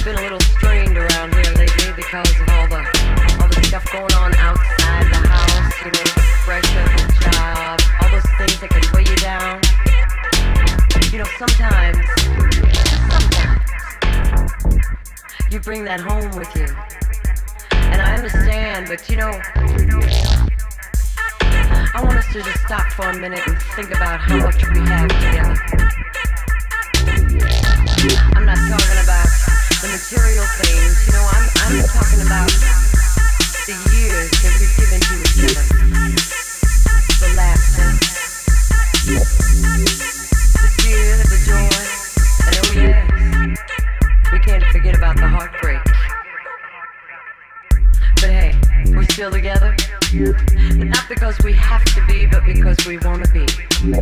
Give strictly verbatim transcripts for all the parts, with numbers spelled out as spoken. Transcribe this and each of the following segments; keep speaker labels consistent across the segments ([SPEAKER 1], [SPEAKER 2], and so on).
[SPEAKER 1] been a little strained around here lately because of all the all the stuff going on outside the house, you know, the pressure, the job, all those things that can weigh you down. You know, sometimes, sometimes, you bring that home with you. And I understand, but you know, I want us to just stop for a minute and think about how much we have together. I'm not talking about the material things, you know, I'm, I'm talking about the years that we've given to each other. The laughter, the tears, the joy, and oh yes, we can't forget about the heartbreak. But hey, we're still together. Not because we have to be, but because we want to be.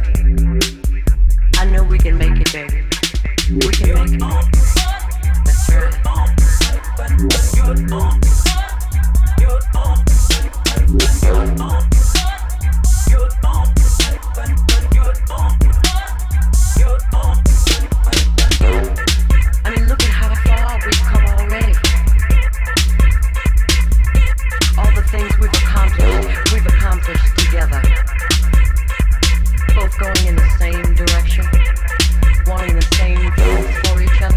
[SPEAKER 1] I know we can make it, baby. We can make it. That's right. I mean, look at how far we've come already. All the things we've accomplished, we've accomplished together. Both going in the same direction, wanting the same things for each other.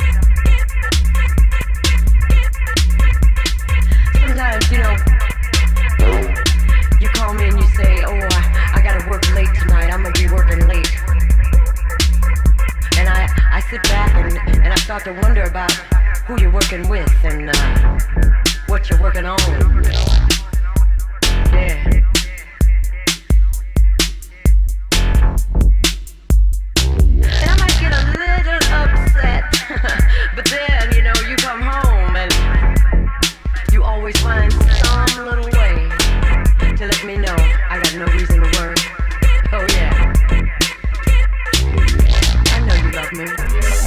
[SPEAKER 1] Sometimes, you know, you call me and you say, oh, I, I gotta work late tonight, I'm gonna be working late. And I, I sit back and, and I start to wonder about who you're working with and uh, what you're working on. Yeah. And I might get a little upset, but then, you know, you come home and you always find some little way to let me know I got no reason to worry. Oh yeah. I know you love me.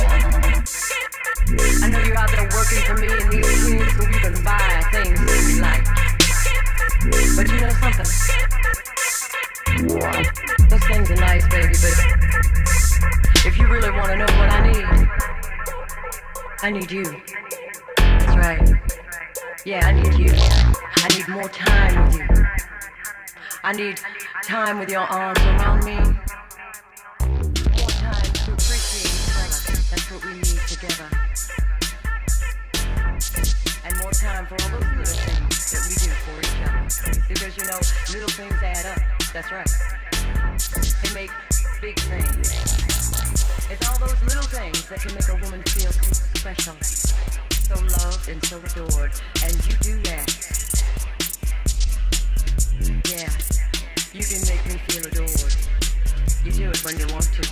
[SPEAKER 1] I know you're out there working for me and these things so we can buy things that we like. But you know something? Those things are nice, baby, but if you really want to know what I need, I need you. That's right. Yeah, I need you. I need more time with you. I need time with your arms around me. More time to appreciate each other. That's what we need together. And more time for all those little things that we do for each other. Because, you know, little things add up. That's right. They make big things. It's all those little things that can make a woman feel so special, so loved and so adored. And you do that. Yeah, you can make me feel adored. You do it when you want to.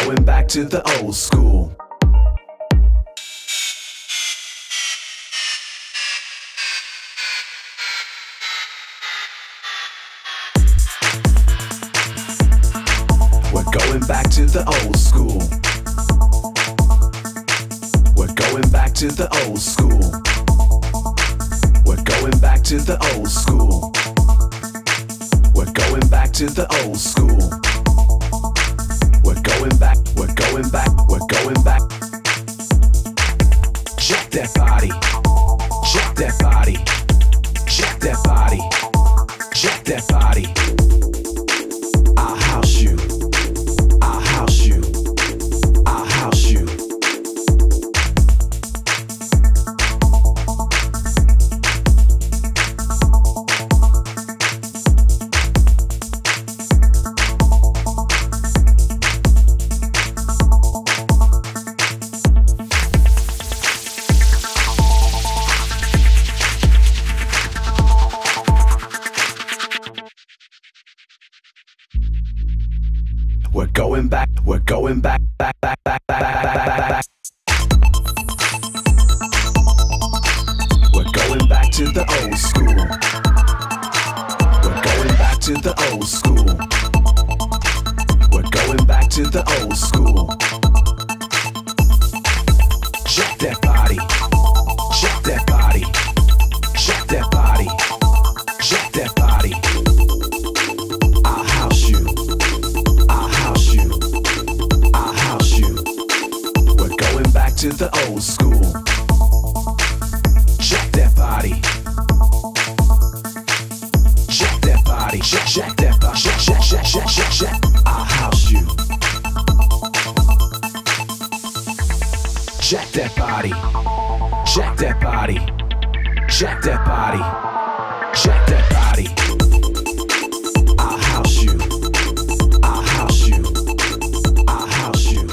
[SPEAKER 2] going back to the old school. We're going back to the old school. We're going back to the old school. We're going back to the old school. We're going back to the old school. We're going back, we're going back, we're going back. Check that body. Check that body. Check that body. Check that body. I'll house you. I'll house you. I'll house you. We're going back, we're going back, back, back, back, back, back, back, back, back. We're going back to the old school. We're going back to the old school. We're going back to the old school. Check that body. Check that body. Check that body. Check that body. I'll house you. I'll house you. I'll house you. We're going back to the old school. Check that body. Check that body. Check, check that body. Check, check, check, check, check, check. I'll house you. Check that body. Check that body. Check that body. Check that body. I'll house you. I'll house you. I'll house you.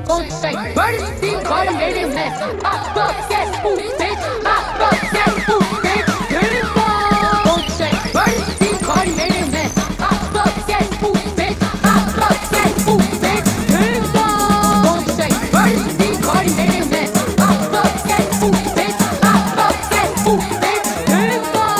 [SPEAKER 3] gon' say, Birdie, Steve, Carter made it mess. Pop up that food, bitch. Pop up that food, bitch. Get it on. Gon' say, Birdie, Steve, Carter made it mess. Pop up that food, bitch. Pop up that food, bitch. Get it on. Gon' say, Birdie, Steve, Carter made it mess. Pop up that food, bitch. Pop up that food, bitch. Get it on.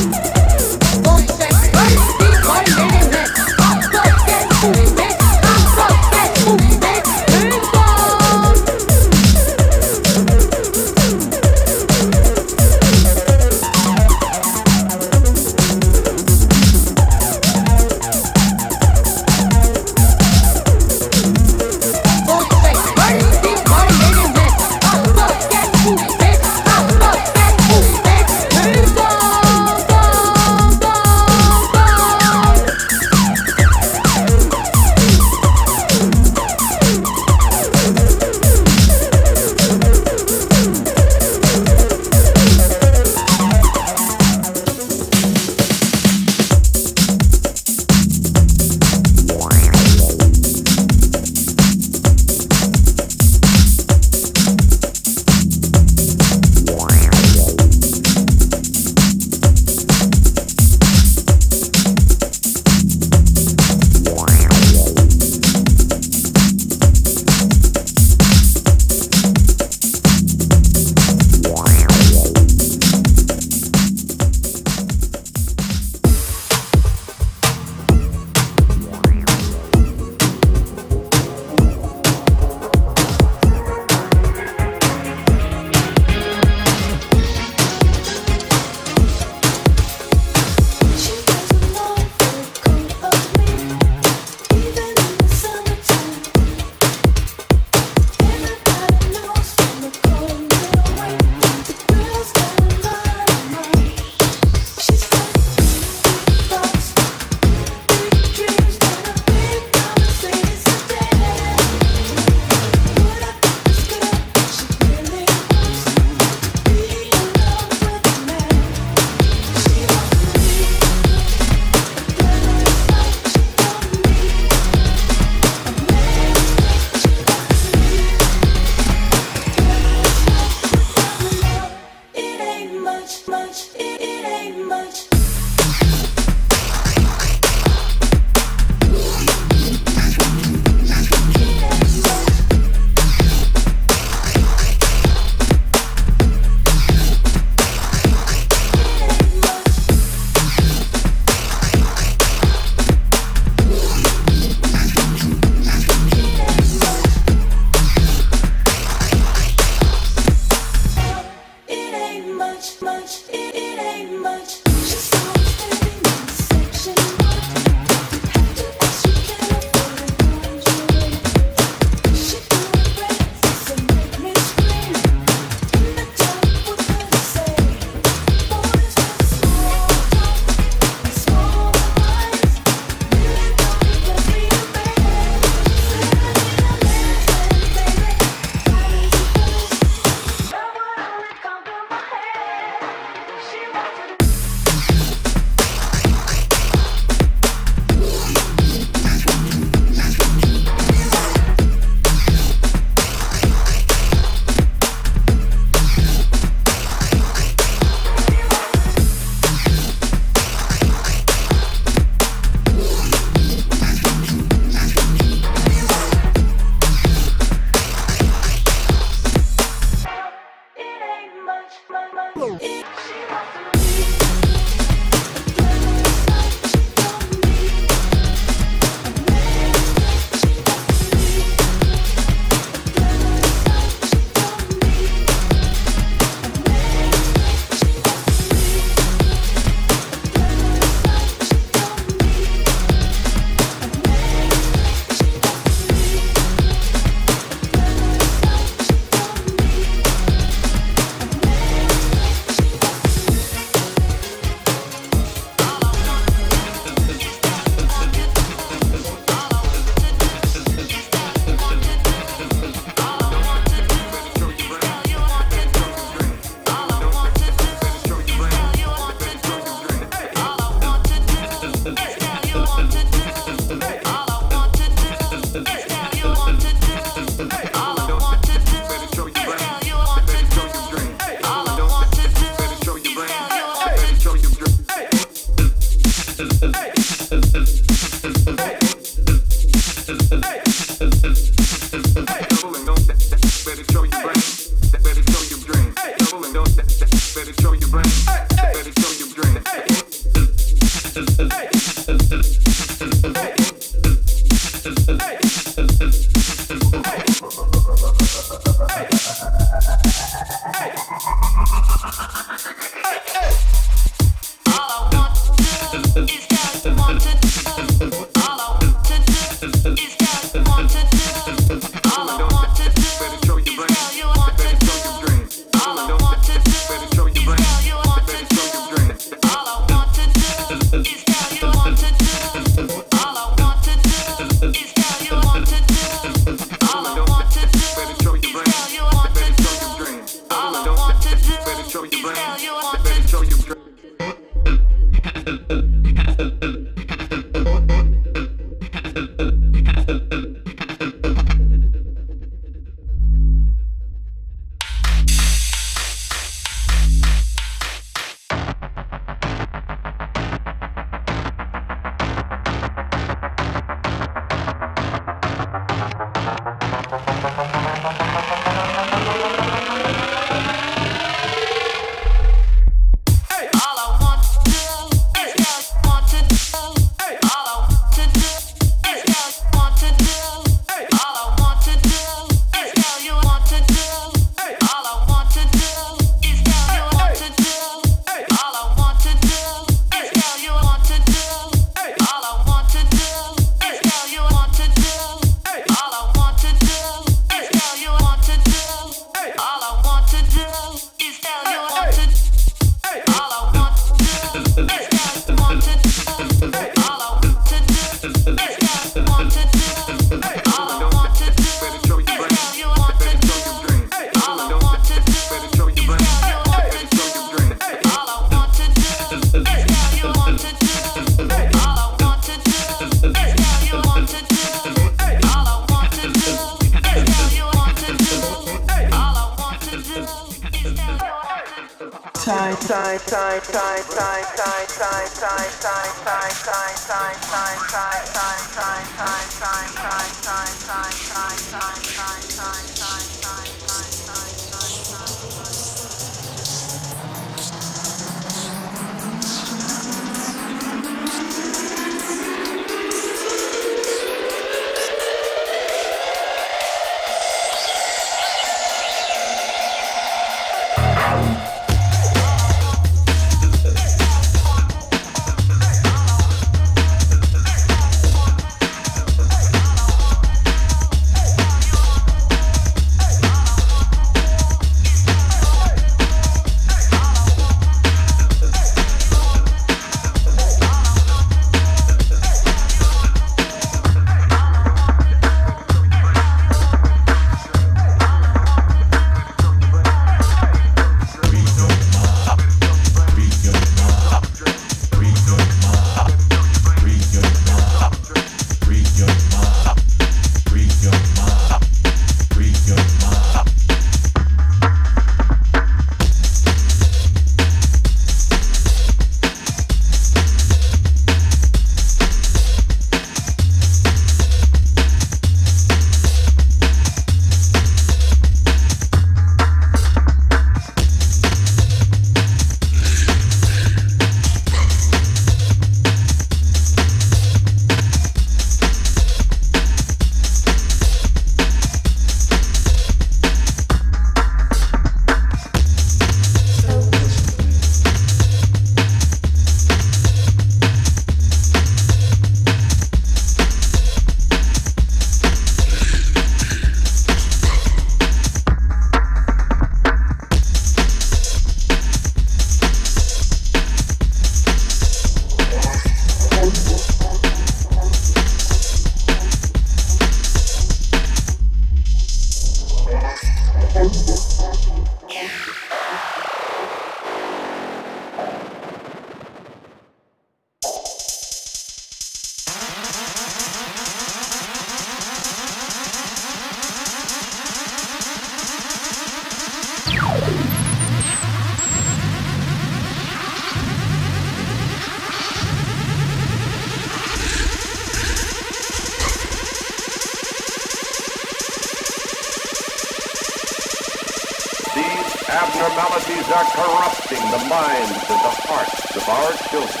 [SPEAKER 4] Abnormalities are corrupting the minds and the hearts of our children.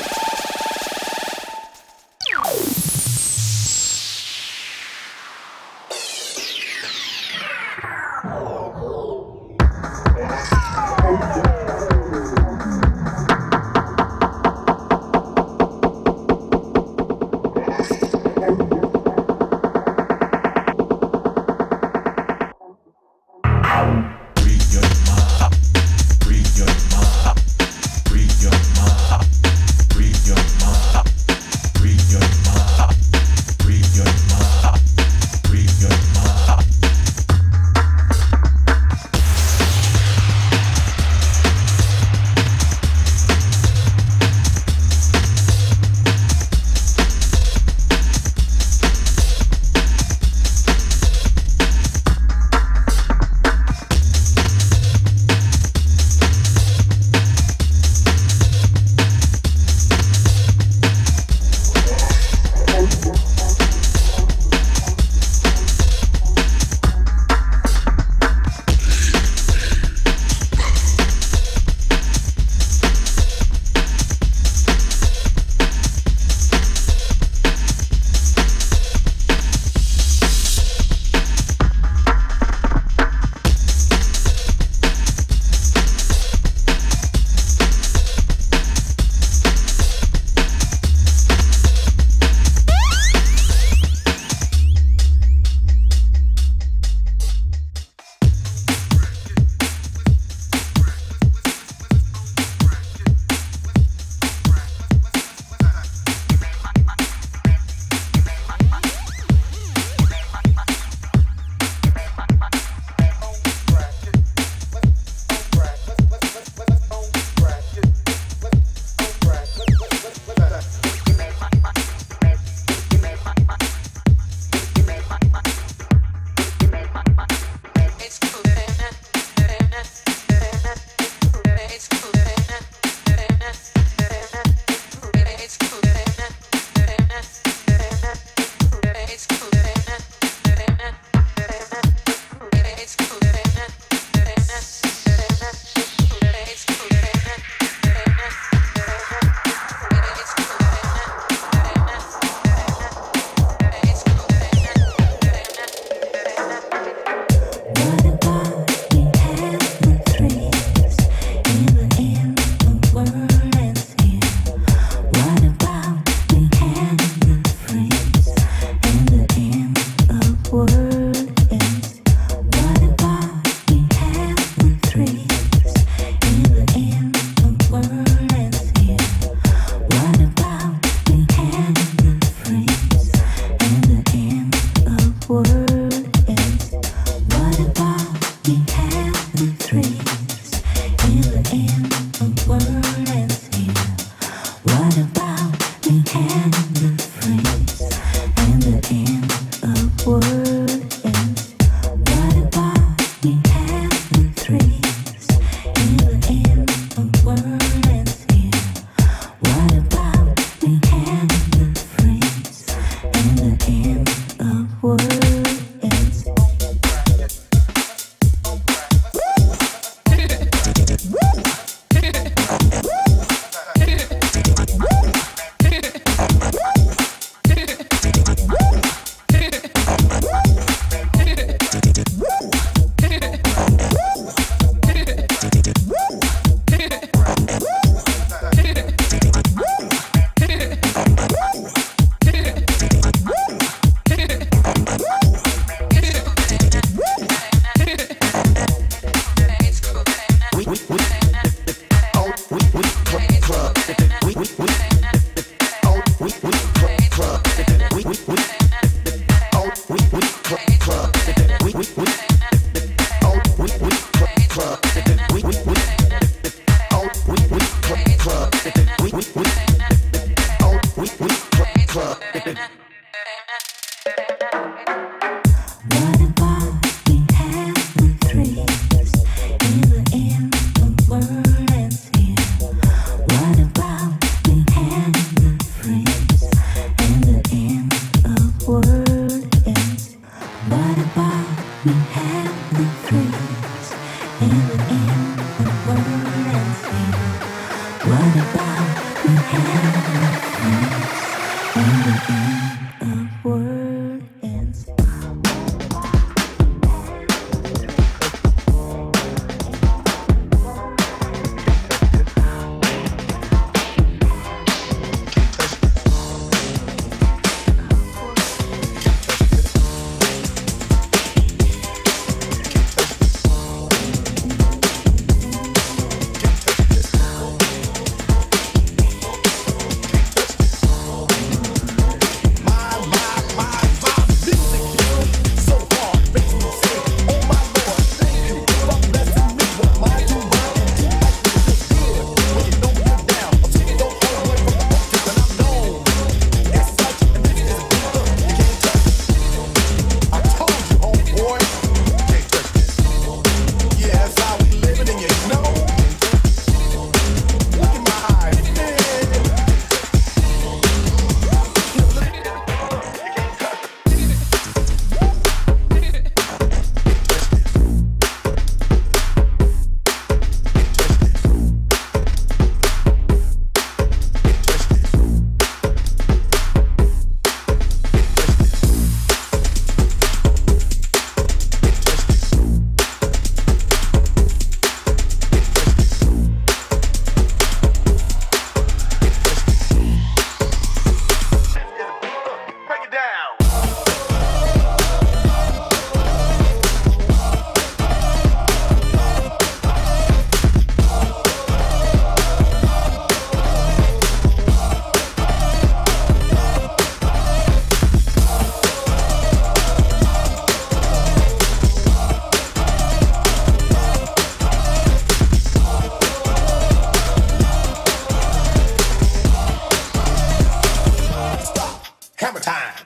[SPEAKER 5] We have the freeze in the end of the world. Hammer time.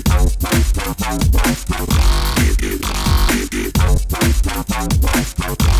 [SPEAKER 6] We'll be right back.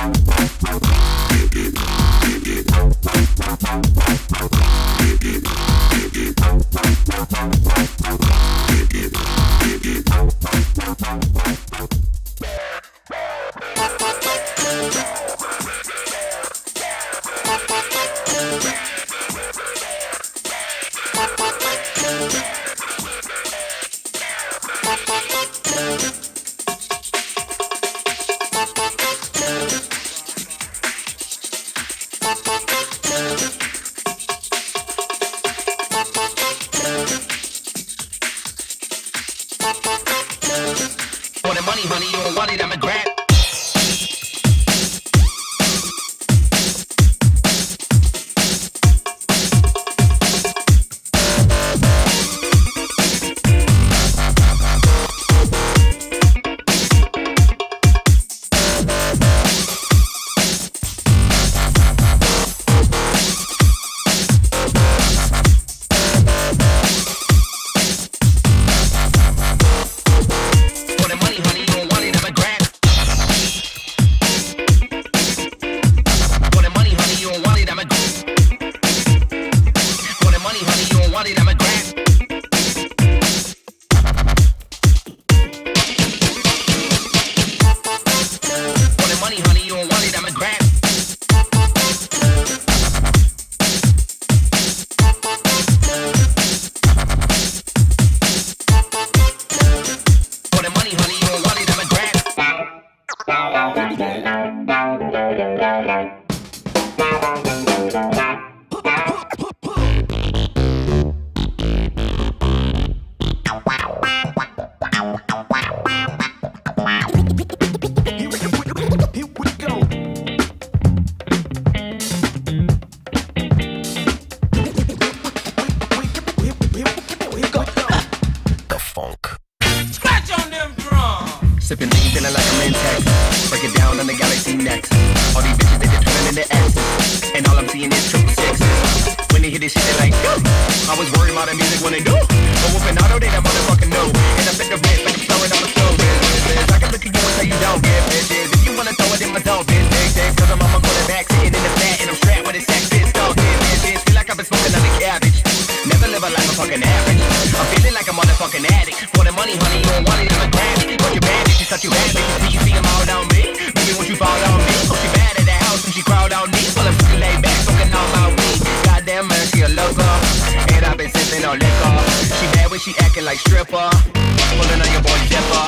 [SPEAKER 5] Sipping lean, feeling like I'm in Texas. Break it down on the galaxy next. All these bitches, they just turning into X's. And all I'm seeing is triple sixes. When they hit this shit, they like, yo. I was worried about the music when they do. But whooping auto, they that motherfucking know. And I think of it like I'm throwing out my soul. I can look at you and tell you don't get bitches. If you wanna throw it in my dog, bitch, bitch, bitch. Cause I'm on my quarterback, sitting in the flat. And I'm strapped with a sack, bitch, dog, bitch, bitch, bitch. Feel like I've been smoking on the cabbage. Never live a life of fucking average. I'm feeling like a motherfucking addict. For the money, honey, you don't want it, I'ma grab it. Fuck your bad bitches, such you bad bitches. Till you see them all down me. Baby, won't you fall on me? Oh, she bad at the house when she crawled on me. Well, I'm sitting laid back, smoking on my weed. Goddamn man, she a lover. And I've been sipping on liquor. She bad when she acting like stripper. Pulling on your boy zipper.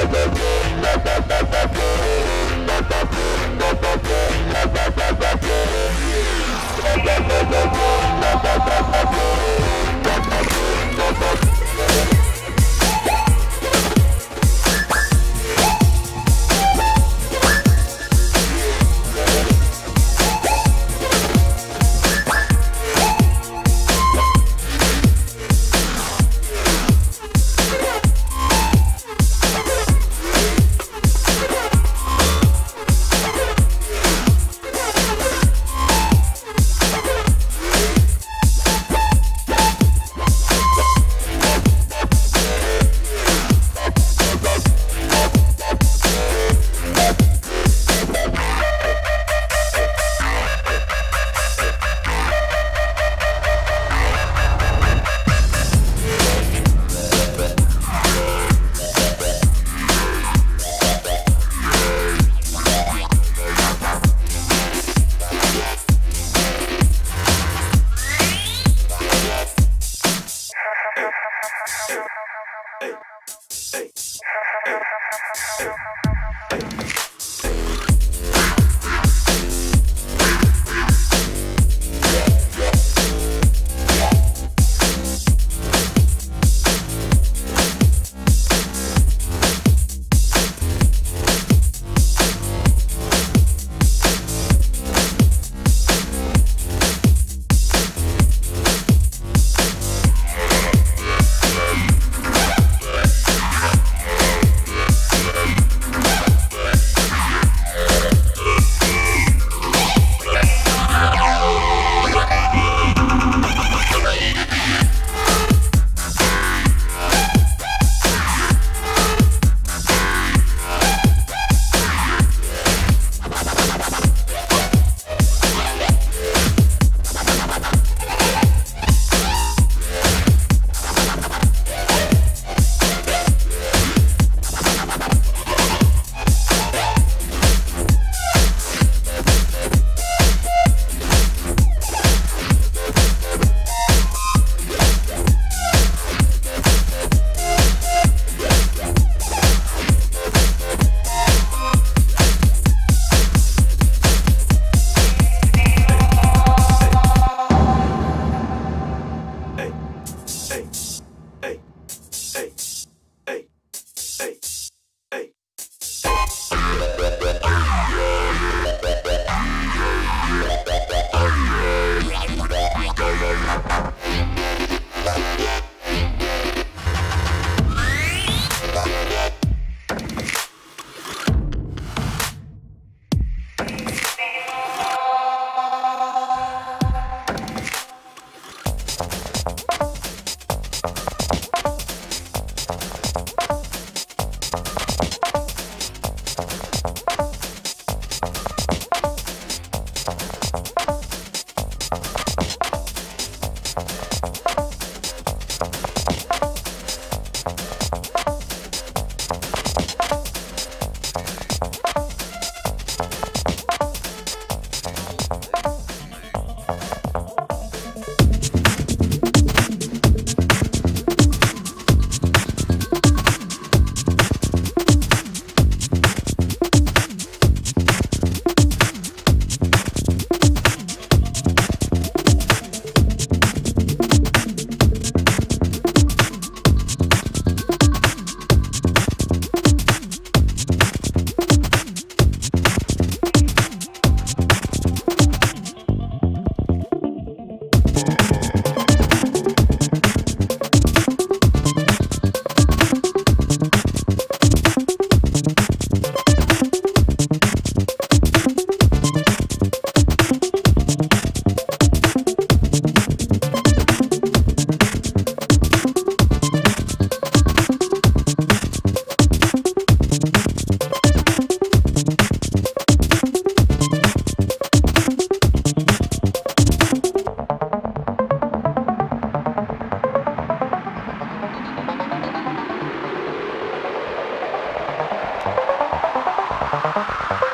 [SPEAKER 3] Thank you.